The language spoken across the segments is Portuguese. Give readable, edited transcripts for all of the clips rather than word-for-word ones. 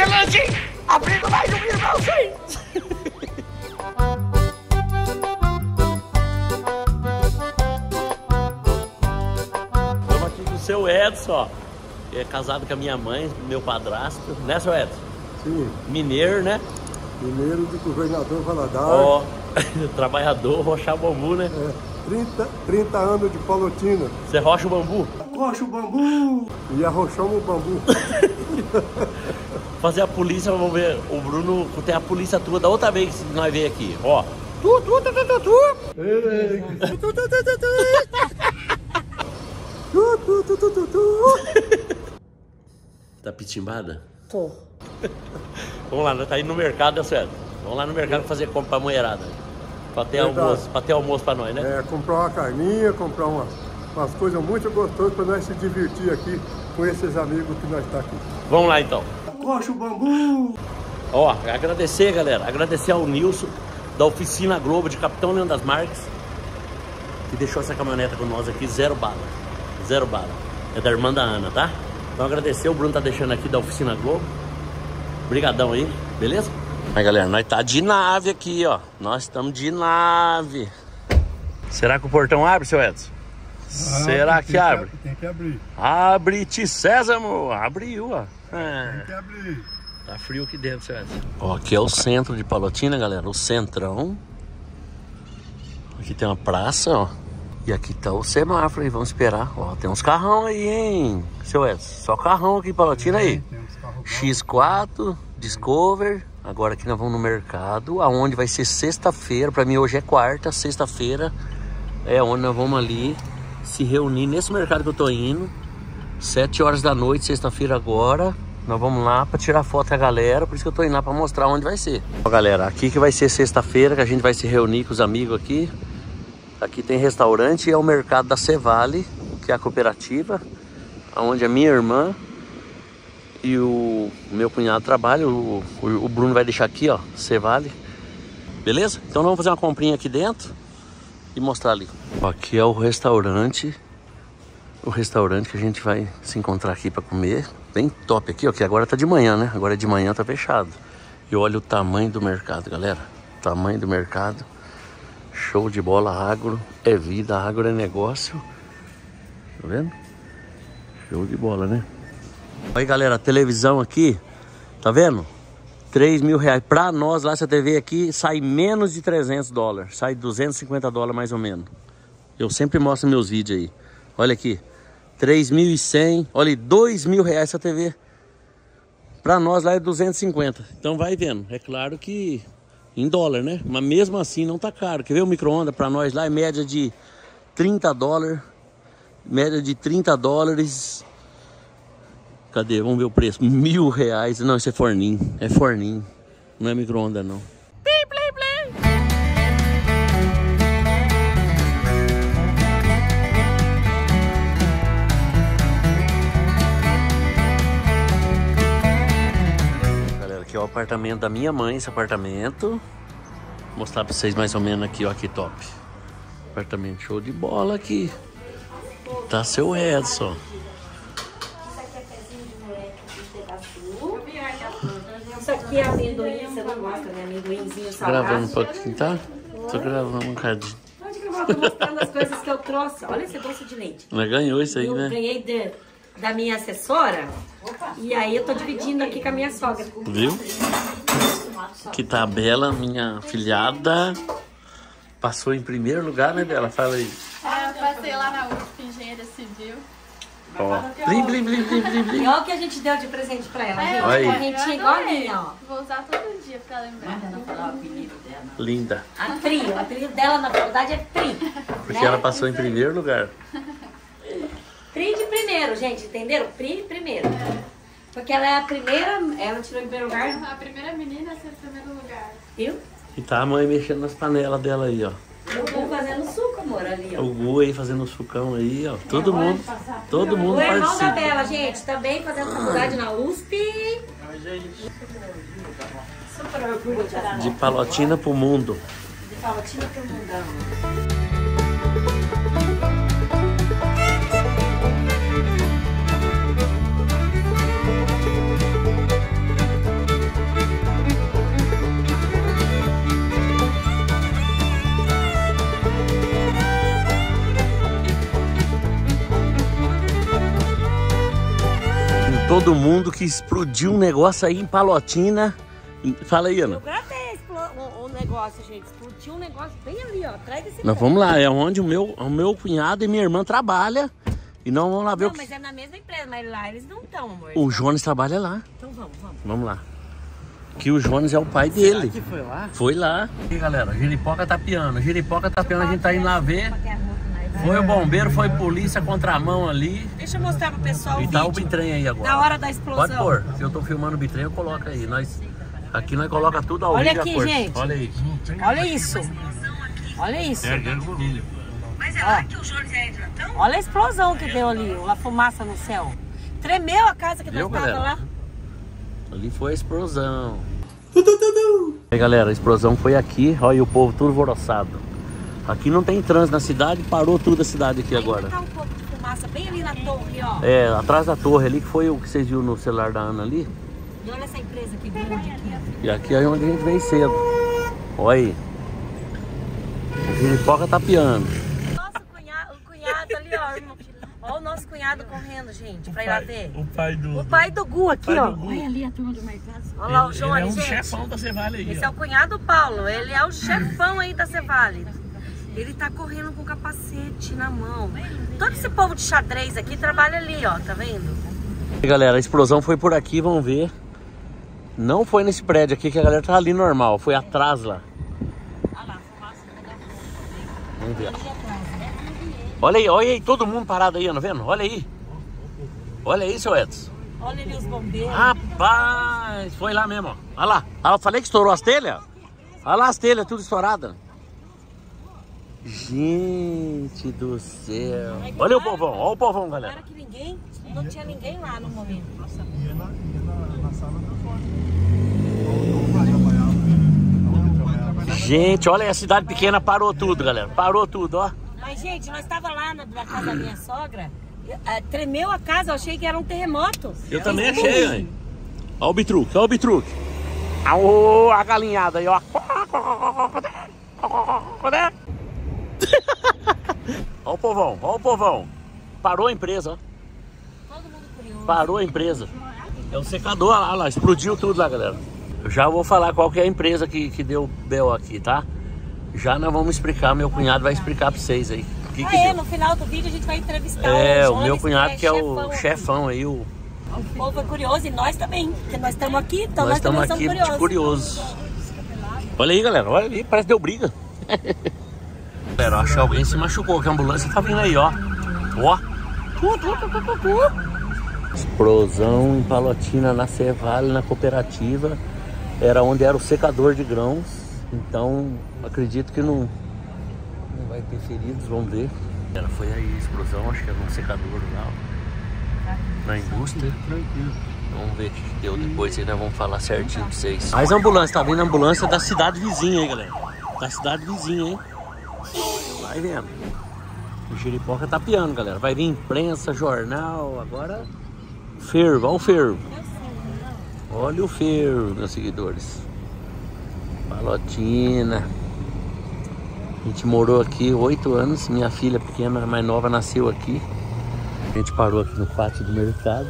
Berlândia, hein? Abrindo mais um irmão, sim! Estamos aqui com o seu Edson, ó. Que é casado com a minha mãe, meu padrasto. Né, seu Edson? Sim. Mineiro, né? Mineiro de Governador Valadares. Ó, trabalhador, rochar bambu, né? É, 30 anos de Palotina. Você rocha o bambu? Rocha o bambu! E arrochamos o bambu. Fazer a polícia, vamos ver. O Bruno tem a polícia tua da outra vez que nós veio aqui. Ó. Tá pitimbada? Tô. Vamos lá, nós tá indo no mercado, é certo? Vamos lá no mercado fazer compra pra mulherada. Pra ter almoço pra nós, né? É, comprar uma carninha, comprar umas coisas muito gostosas pra nós se divertir aqui com esses amigos que nós tá aqui. Vamos lá então. Rocha o bambu! Ó, agradecer, galera. Agradecer ao Nilson, da Oficina Globo, de Capitão Leandro das Marques, que deixou essa caminhoneta com nós aqui, 0 bala. 0 bala. É da irmã da Ana, tá? Então agradecer, o Bruno tá deixando aqui da Oficina Globo. Obrigadão aí, beleza? Aí, galera, nós tá de nave aqui, ó. Nós estamos de nave. Será que o portão abre, seu Edson? Será que abre? Tem que abrir. Abre-te, Sésamo! Abriu, ó. Tem que abrir. Tá frio aqui dentro, seu Edson. Ó, aqui é o centro de Palotina, galera. O centrão. Aqui tem uma praça, ó. E aqui tá o semáforo aí, vamos esperar. Ó, tem uns carrão aí, hein, seu Edson? Só carrão aqui em Palotina aí. Tem uns carros X4, Discover. Agora aqui nós vamos no mercado, aonde vai ser sexta-feira. Pra mim hoje é quarta, sexta-feira é onde nós vamos ali se reunir nesse mercado que eu tô indo. 7 horas da noite, sexta-feira agora. Nós vamos lá pra tirar foto com a galera, por isso que eu tô indo lá pra mostrar onde vai ser. Ó, galera, aqui que vai ser sexta-feira, que a gente vai se reunir com os amigos aqui. Aqui tem restaurante e é o mercado da Cevale, que é a cooperativa, onde a minha irmã e o meu cunhado trabalham. O Bruno vai deixar aqui, ó, Cevale. Beleza? Então vamos fazer uma comprinha aqui dentro e mostrar ali. Ó, aqui é o restaurante. O restaurante que a gente vai se encontrar aqui para comer. Bem top aqui, ó, que agora tá de manhã, né? Agora de manhã tá fechado. E olha o tamanho do mercado, galera. O tamanho do mercado. Show de bola, agro é vida, agro é negócio. Tá vendo? Show de bola, né? Aí, galera, a televisão aqui, tá vendo? 3 mil reais. Pra nós lá, essa TV aqui sai menos de 300 dólares. Sai 250 dólares mais ou menos. Eu sempre mostro meus vídeos aí. Olha aqui. 3.100. Olha, 2 mil reais essa TV. Pra nós lá é 250. Então vai vendo. É claro que em dólar, né? Mas mesmo assim não tá caro. Quer ver o micro-ondas? Pra nós lá é média de 30 dólares. Média de 30 dólares. Cadê? Vamos ver o preço. 1.000 reais. Não, isso é forninho. É forninho. Não é micro-ondas, não. Galera, aqui é o apartamento da minha mãe. Esse apartamento. Vou mostrar pra vocês mais ou menos aqui, ó. Que top. Apartamento show de bola aqui. Tá seu Edson. Isso aqui é amendoim, você não gosta, né? Amendoinzinho salgado. Gravando um pouquinho, tá? Tô gravando um bocadinho. Pode gravar, tô mostrando as coisas que eu trouxe. Olha esse doce de leite. Mas ganhou isso aí, Eu né? ganhei da minha assessora. E aí eu tô dividindo aqui com a minha sogra. Viu? Que tá bela, minha filhada. Passou em primeiro lugar, né, Bela? Fala aí. Eu passei lá na USP, Engenharia Civil. Ó. Blim, blim, blim, blim, blim, blim. E olha o que a gente deu de presente pra ela, gente. Olha aí. Uma correntinha igual a minha, ó. Vou usar todo dia pra lembrar. Linda. A Tri. O apelido dela na faculdade é Tri. Porque ela passou em primeiro lugar. Pri de primeiro, gente, entenderam? Pri primeiro. Porque ela é a primeira, ela tirou em primeiro lugar, A primeira menina a ser em primeiro lugar. viu? E tá a mãe mexendo nas panelas dela aí, ó. Eu vou fazendo suco, amor, ali, ó. O Gu aí fazendo o sucão aí, ó. Todo mundo O irmão da participa. Bela, gente, também fazendo faculdade na USP. Super orgulho de Araraquara. De Palotina pro mundo. De Palotina pro mundão. todo mundo que explodiu um negócio aí em Palotina. Fala aí, Ana. Eu gravei um negócio, gente. Explodiu um negócio bem ali, ó. Atrás desse Nós vamos lá, é onde o meu cunhado e minha irmã trabalham. E nós vamos lá ver o que... mas é na mesma empresa, mas lá eles não estão, amor. O Jones trabalha lá. Então vamos. Vamos lá. Que o Jones é o pai dele. Que foi lá? Foi lá. E aí, galera, Jeripoca tá piando. Jeripoca tá piando, a gente tá indo lá ver. Foi o bombeiro, foi polícia, contramão ali. Deixa eu mostrar pro pessoal o E vídeo. tá o bitrem aí agora. Da hora da explosão. Pode pôr. Se eu tô filmando o bitrem, eu coloco aí. Aqui nós coloca tudo ao Olha vivo. aqui, a cor. gente. Olha aí. Olha isso. Olha isso. Mas é lá que o Jones é hidratão? Olha a explosão que deu ali, a fumaça no céu. Tremeu a casa que nós Viu, tava galera? lá. Ali foi a explosão. Aí, galera, a explosão foi aqui. Olha o povo tudo alvoroçado. Aqui não tem trânsito na cidade, parou tudo a cidade aqui agora. Tá um pouco de fumaça bem ali na torre, ó. É, atrás da torre ali, que foi o que vocês viram no celular da Ana ali. E olha essa empresa que grande aqui. E aqui é onde a gente veio cedo. Olha aí. O Jeripoca tá piando. Nosso cunhado ali, ó, irmão. Olha o nosso cunhado correndo, gente, pra ir lá ver. O pai do Gu aqui, ó. Olha ali a turma do mercado. Olha lá o Jones, gente. chefão da Cevale aí. Esse é o cunhado Paulo, ele é o chefão aí da Cevale. Ele tá correndo com capacete na mão. Todo esse povo de xadrez aqui trabalha ali, ó, tá vendo? E galera, a explosão foi por aqui, vamos ver. Não foi nesse prédio aqui, que a galera tá ali normal, foi atrás lá. Olha lá, fumaça. Vamos ver. Olha aí, todo mundo parado aí, Ana, vendo? Olha aí. Olha aí, seu Edson. Olha ali os bombeiros. Rapaz, foi lá mesmo, ó. Olha lá. Ah, eu falei que estourou as telhas? Olha lá as telhas, tudo estouradas. Gente do céu. Olha o povão, galera. Era que não tinha ninguém lá no momento. Ia na sala do Jones. Gente, olha aí, a cidade pequena parou tudo, galera. Parou tudo, ó. Mas, gente, nós estávamos lá na casa da minha sogra, tremeu a casa, eu achei que era um terremoto. Eu também achei, hein? Olha o bitruque, olha o bitruque. Olha a galinhada aí, ó. Olha o povão. Parou a empresa, ó. Todo mundo curioso. Parou a empresa. É o secador, olha lá, explodiu tudo lá, galera. Eu já vou falar qual que é a empresa que deu BO aqui, tá? Já nós vamos explicar, meu cunhado vai explicar pra vocês aí. Que deu. No final do vídeo a gente vai entrevistar o meu cunhado que é o chefão aí, O povo foi curioso e nós também, porque nós estamos aqui, então nós também estamos aqui somos de curiosos. Olha aí, galera, olha ali, parece que deu briga. Galera, acho que alguém se machucou, que a ambulância tá vindo aí, ó. Ó. Explosão em Palotina, na Cevale, na cooperativa. Era onde era o secador de grãos. Então, acredito que não vai ter feridos, vamos ver. Foi aí a explosão, acho que era um secador lá, na indústria. Tranquilo. Vamos ver o que deu depois, aí nós vamos falar certinho pra vocês. Mais ambulância, tá vindo a ambulância da cidade vizinha aí, galera. Da cidade vizinha, hein. Vai vendo. O Jeripoca tá piando, galera. Vai vir imprensa, jornal, agora... Fervo, olha o fervo. Olha o fervo, meus seguidores. Palotina. A gente morou aqui 8 anos. Minha filha pequena, mais nova, nasceu aqui. A gente parou aqui no pátio do mercado.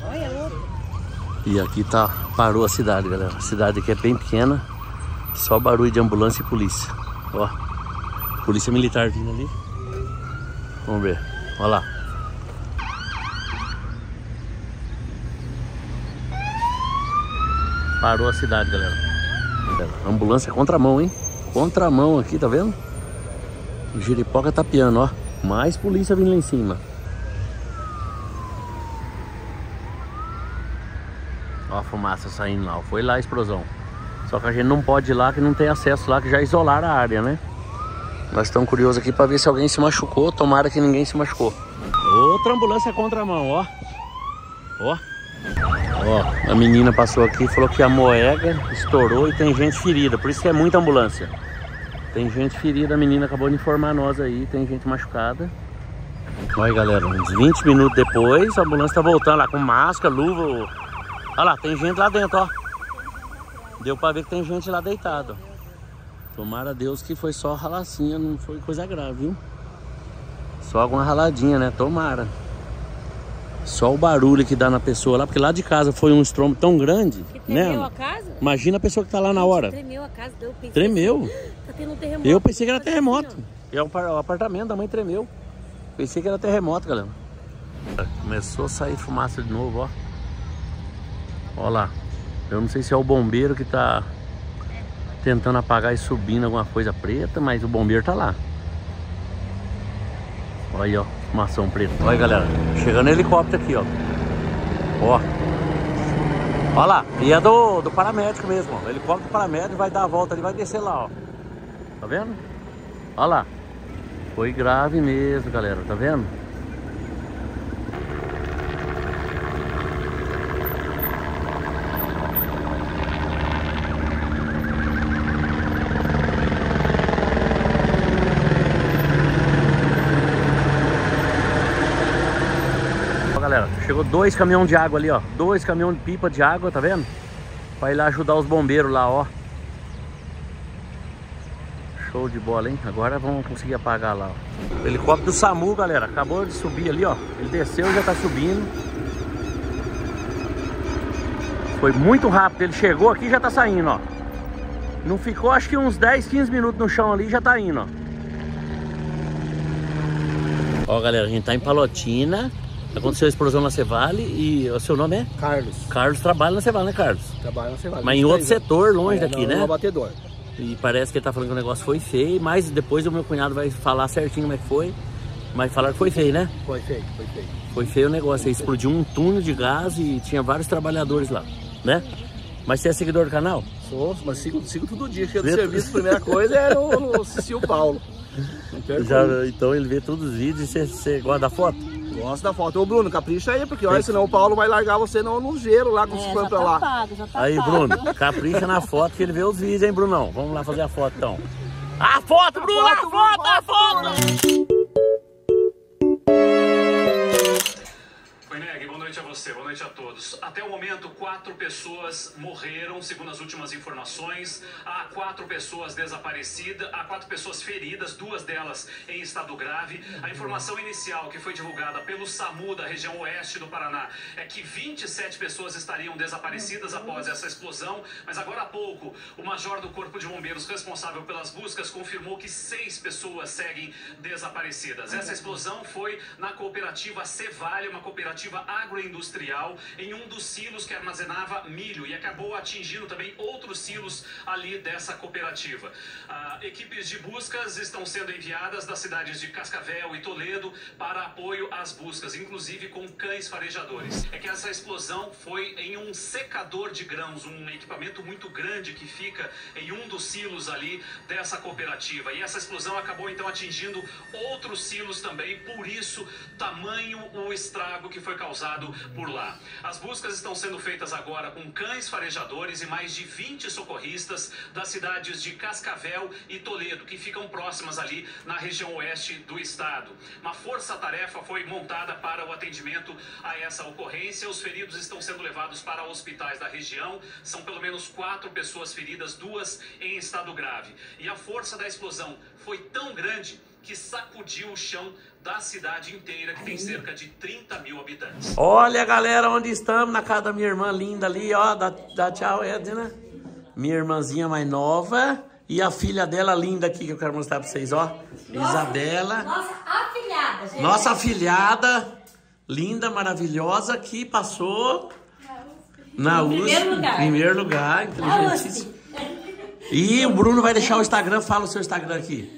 E aqui parou a cidade, galera. A cidade aqui é bem pequena. Só barulho de ambulância e polícia. Ó, polícia militar vindo ali. Vamos ver, olha lá. Parou a cidade, galera. Ambulância contramão, hein? Contramão aqui, tá vendo? O Jeripoca tá piando, ó. Mais polícia vindo lá em cima. Ó a fumaça saindo lá. Foi lá a explosão. Só que a gente não pode ir lá, que não tem acesso lá, que já isolaram a área, né? Nós estamos curiosos aqui para ver se alguém se machucou. Tomara que ninguém se machucou. Outra ambulância contramão, ó. Ó. Ó, a menina passou aqui e falou que a moega estourou e tem gente ferida. Por isso que é muita ambulância. Tem gente ferida, a menina acabou de informar nós aí. Tem gente machucada. Olha, galera, uns 20 minutos depois, a ambulância tá voltando lá com máscara, luva. Olha lá, tem gente lá dentro, ó. Deu pra ver que tem gente lá deitado. Tomara a Deus que foi só ralacinha, não foi coisa grave, viu? Só alguma raladinha, né? Tomara. Só o barulho que dá na pessoa lá, porque lá de casa foi um estrondo tão grande, Que tremeu né? a casa? Imagina a pessoa que tá lá na hora. Tremeu a casa, eu pensei Tremeu. assim, tá tendo um terremoto. Eu pensei que era terremoto. Assim, E é o apartamento da mãe tremeu. Pensei que era terremoto, galera. Começou a sair fumaça de novo, ó. Ó lá. Eu não sei se é o bombeiro que tá tentando apagar e subindo alguma coisa preta, mas o bombeiro tá lá. Olha aí, ó. Fumação preta. Olha, galera. Chegando helicóptero aqui, ó. Ó. Olha lá. E é do paramédico mesmo, ó. O helicóptero do paramédico vai dar a volta ali, vai descer lá, ó. Tá vendo? Olha lá. Foi grave mesmo, galera. Tá vendo? Galera, chegou 2 caminhões de água ali, ó. 2 caminhões de pipa de água, tá vendo? Vai ir lá ajudar os bombeiros lá, ó. Show de bola, hein? Agora vamos conseguir apagar lá, ó. O helicóptero do SAMU, galera, acabou de subir ali, ó. Ele desceu e já tá subindo. Foi muito rápido, ele chegou aqui e já tá saindo, ó. Não ficou, acho que uns 10, 15 minutos no chão ali e já tá indo, ó. Ó, galera, a gente tá em Palotina. Aconteceu a explosão na Cevale e o seu nome é? Carlos. Carlos trabalha na Cevale, né, Carlos? Trabalha na Cevale. Mas em outro setor, longe daqui, né? No abatedor. E parece que ele tá falando que o negócio foi feio, mas depois o meu cunhado vai falar certinho como é que foi. Mas falaram que foi feio, né? Foi feio, foi feio. Foi feio o negócio, aí explodiu um túnel de gás e tinha vários trabalhadores lá, né? Mas você é seguidor do canal? Sou, mas sigo todo dia. Chego do serviço, a primeira coisa é assistir o Paulo. Então ele vê todos os vídeos e você gosta da foto? Gosto da foto. Ô Bruno, capricha aí, porque olha, senão o Paulo vai largar você no gelo lá com os fãs pra lá. Pago, já tá Aí, pago. Bruno, capricha na foto que ele vê os vídeos, hein, Brunão? Vamos lá fazer a foto, então. A foto, Bruno! A foto! Oi, Neg, boa noite a você, boa noite a todos. Até o momento, 4 pessoas morreram, segundo as últimas informações. Há 4 pessoas desaparecidas, há 4 pessoas feridas, 2 delas em estado grave. A informação inicial que foi divulgada pelo SAMU da região oeste do Paraná é que 27 pessoas estariam desaparecidas após essa explosão, mas agora há pouco, o major do Corpo de Bombeiros responsável pelas buscas confirmou que 6 pessoas seguem desaparecidas. Essa explosão foi na cooperativa Cevale, uma cooperativa agroindustrial, em um dos silos que armazenava milho e acabou atingindo também outros silos ali dessa cooperativa. Equipes de buscas estão sendo enviadas das cidades de Cascavel e Toledo para apoio às buscas, inclusive com cães farejadores. É que essa explosão foi em um secador de grãos, um equipamento muito grande que fica em um dos silos ali dessa cooperativa. E essa explosão acabou então atingindo outros silos também, por isso tamanho o estrago que foi causado por lá. As buscas estão sendo feitas agora com cães farejadores e mais de 20 socorristas das cidades de Cascavel e Toledo, que ficam próximas ali na região oeste do estado. Uma força-tarefa foi montada para o atendimento a essa ocorrência. Os feridos estão sendo levados para hospitais da região. São pelo menos 4 pessoas feridas, 2 em estado grave. E a força da explosão foi tão grande que sacudiu o chão da cidade inteira, que tem cerca de 30 mil habitantes. Olha, galera, onde estamos, na casa da minha irmã linda ali, ó, dá tchau, Edna. Minha irmãzinha mais nova e a filha dela linda aqui, que eu quero mostrar pra vocês, ó. Isabela. Nossa afilhada, gente. Nossa afilhada, linda, maravilhosa, que passou na USP. Primeiro lugar, inteligentíssimo. E o Bruno vai deixar o Instagram, fala o seu Instagram aqui.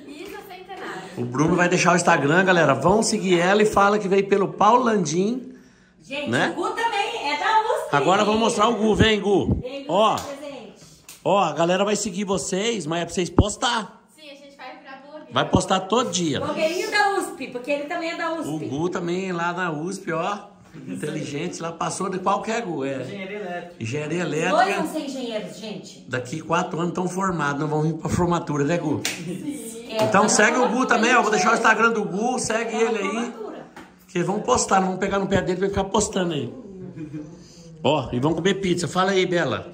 O Bruno vai deixar o Instagram, galera. Vão seguir ela e fala que veio pelo Paulo Landim. Gente, né? o Gu também é da USP. Agora vamos mostrar o Gu. Vem, Gu. Vem, Gu, ó, presente. ó, a galera vai seguir vocês, mas é pra vocês postar. Sim, a gente vai virar blogueiro. Vai postar todo dia. Blogueirinho da USP, porque ele também é da USP. O Gu também lá na USP, ó. Inteligente, lá passou de qualquer Gu. É. Engenharia elétrica. Dois vão ser engenheiros, gente. Daqui 4 anos estão formados, não vão vir pra formatura, né, Gu? Então segue o Gu também, ó. Vou deixar o Instagram do Gu, segue ele aí. Que vão postar, não vão pegar no pé dele pra ficar postando aí. Ó, e vão comer pizza. Fala aí, Bela.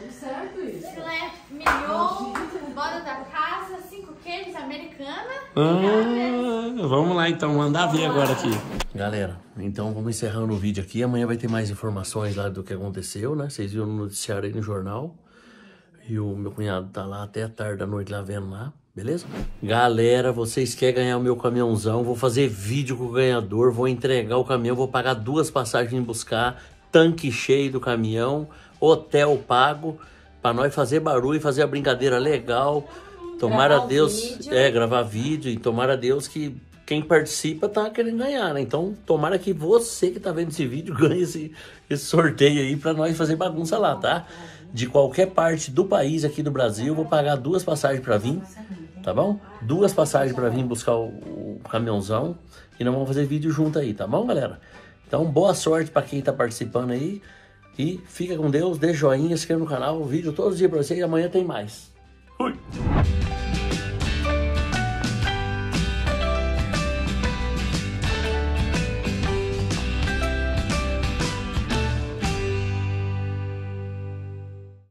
Filé mignon, bora da casa, 5 queijos, americana. Vamos lá então, mandar ver agora aqui. Galera, então vamos encerrando o vídeo aqui. Amanhã vai ter mais informações lá do que aconteceu, né? Vocês viram no noticiário aí no jornal. E o meu cunhado tá lá até a tarde da noite lá vendo lá, beleza? Galera, vocês querem ganhar o meu caminhãozão? Vou fazer vídeo com o ganhador, vou entregar o caminhão, vou pagar 2 passagens buscar, tanque cheio do caminhão, hotel pago, pra nós fazer barulho e fazer a brincadeira legal. Tomara a Deus, gravar vídeo, e tomara a Deus que quem participa tá querendo ganhar, né? Então, tomara que você que tá vendo esse vídeo ganhe esse sorteio aí pra nós fazer bagunça lá, tá? De qualquer parte do país aqui do Brasil, vou pagar 2 passagens pra vir, tá bom? 2 passagens pra vir buscar o caminhãozão e nós vamos fazer vídeo junto aí, tá bom, galera? Então, boa sorte pra quem tá participando aí e fica com Deus, dê joinha, se inscreva no canal, vídeo todos os dias pra vocês e amanhã tem mais. Fui!